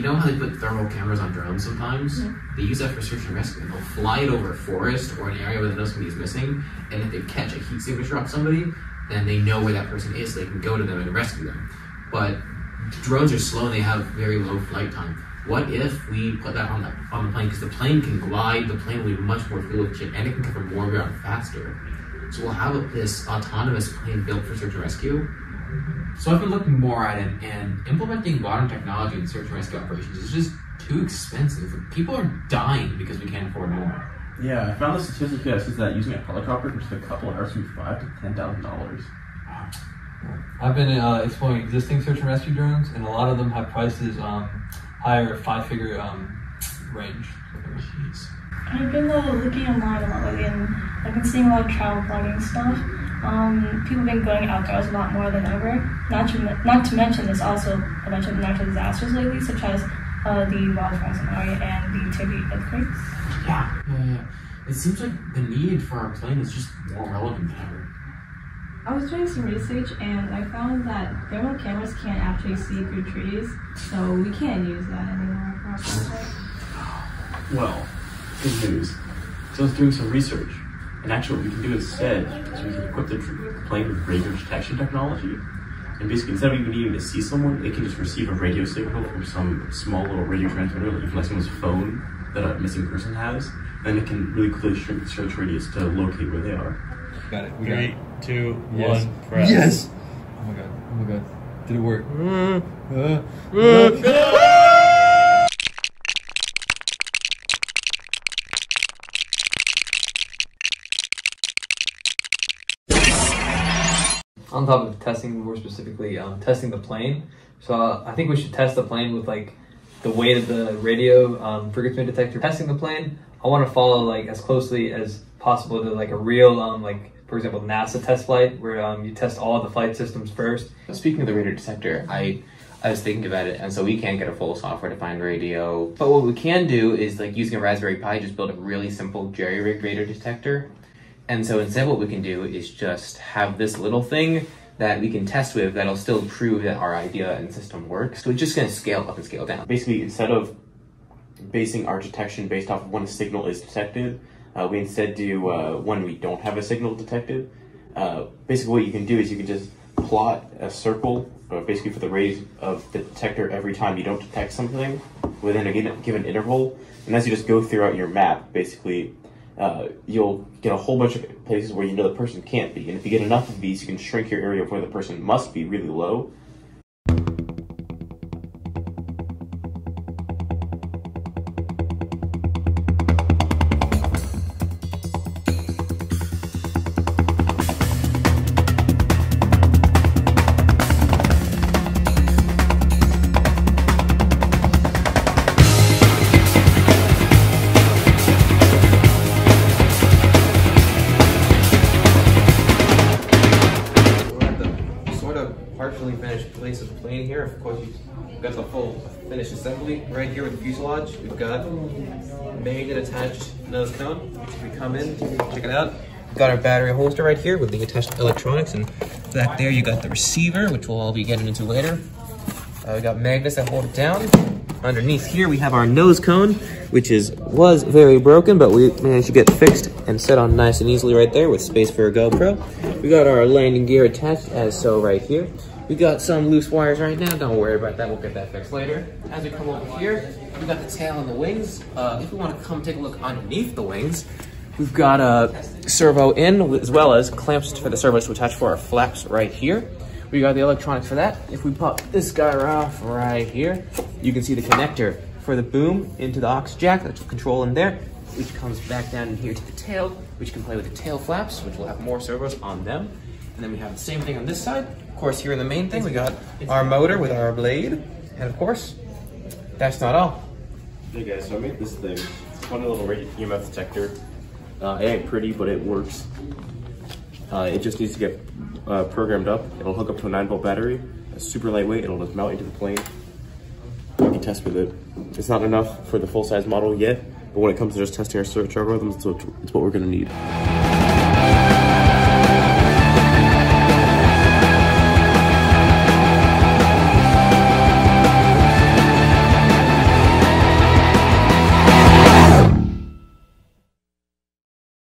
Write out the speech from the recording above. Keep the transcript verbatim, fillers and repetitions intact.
you know how they put thermal cameras on drones sometimes? Mm-hmm. They use that for search and rescue. And they'll fly it over a forest or an area where they know somebody is missing, and if they catch a heat signature on somebody, then they know where that person is, so they can go to them and rescue them. But drones are slow and they have very low flight time. What if we put that on the, on the plane? Because the plane can glide, the plane will be much more fuel efficient, and it can cover more ground faster. So we'll have this autonomous plane built for search and rescue. So I've been looking more at it, and implementing modern technology in search and rescue operations is just too expensive. People are dying because we can't afford more. Yeah, I found the statistic that says that using a helicopter for just a couple of hours can be five to ten thousand dollars. I've been uh, exploring existing search and rescue drones, and a lot of them have prices um, higher, five-figure um, range. Jeez. I've been uh, looking online a lot lately, and I've been seeing a lot of travel vlogging stuff. Um, people have been going outdoors a lot more than ever. Not to not to mention, there's also a bunch of natural disasters lately, such as uh, the wildfires in Maui and the Turkey earthquakes. Yeah, yeah, yeah. It seems like the need for our plane is just more relevant than ever. I was doing some research and I found that thermal cameras can't actually see through trees, so we can't use that anymore for our project. Well, good news. So I was doing some research, and actually what we can do instead is we can equip the plane with radio detection technology. And basically, instead of even needing to see someone, it can just receive a radio signal from some small little radio transmitter, like, like someone's phone that a missing person has. Then it can really quickly shrink the search radius to locate where they are. Got it. We Three, got it. two, Yes. one, press. Yes! Oh my god. Oh my god. Did it work? Mm. Uh, uh. On top of testing, more specifically, um, testing the plane. So uh, I think we should test the plane with like the weight of the radio um, frequency detector. Testing the plane, I want to follow like as closely as possible to like a real, um, like for example, NASA test flight, where um, you test all of the flight systems first. Speaking of the radio detector, I I was thinking about it, and so we can't get a full software-defined radio. But what we can do is, like, using a Raspberry Pi, just build a really simple jerry-rigged radio detector. And so instead what we can do is just have this little thing that we can test with that'll still prove that our idea and system works. So it's just going to scale up and scale down. Basically, instead of basing our detection based off of when a signal is detected, uh, we instead do uh, when we don't have a signal detected. Uh, basically what you can do is you can just plot a circle, uh, basically for the radius of the detector every time you don't detect something within a given interval. And as you just go throughout your map, basically, uh, you'll get a whole bunch of places where you know the person can't be. And if you get enough of these, you can shrink your area of where the person must be really low. Partially finished place of the plane here. Of course, we've got the full finished assembly right here with the fuselage. We've got magnet attached nose cone. We come in, check it out. We've got our battery holster right here with the attached electronics, and back there you got the receiver, which we'll all be getting into later. Uh, we got magnets that hold it down. Underneath here we have our nose cone, which is was very broken, but we managed to get fixed and set on nice and easily right there with space for a GoPro. We got our landing gear attached as so right here. We got some loose wires right now. Don't worry about that. We'll get that fixed later. As we come over here, we got the tail and the wings. Uh, if we want to come take a look underneath the wings, we've got a servo in as well as clamps for the servos to attach for our flaps right here. We got the electronics for that. If we pop this guy off right here, you can see the connector for the boom into the aux jack that's control in there, which comes back down in here to the tail, which can play with the tail flaps, which will have more servos on them. And then we have the same thing on this side. Of course, here in the main thing, we got our motor with our blade. And of course, that's not all. Hey guys, so I made this thing. It's a funny little E M F detector. Uh, it ain't pretty, but it works. Uh, it just needs to get uh, programmed up. It'll hook up to a nine volt battery. It's super lightweight. It'll just mount into the plane. We can test with it. It's not enough for the full size model yet, but when it comes to just testing our search algorithms, it's what, it's what we're gonna need.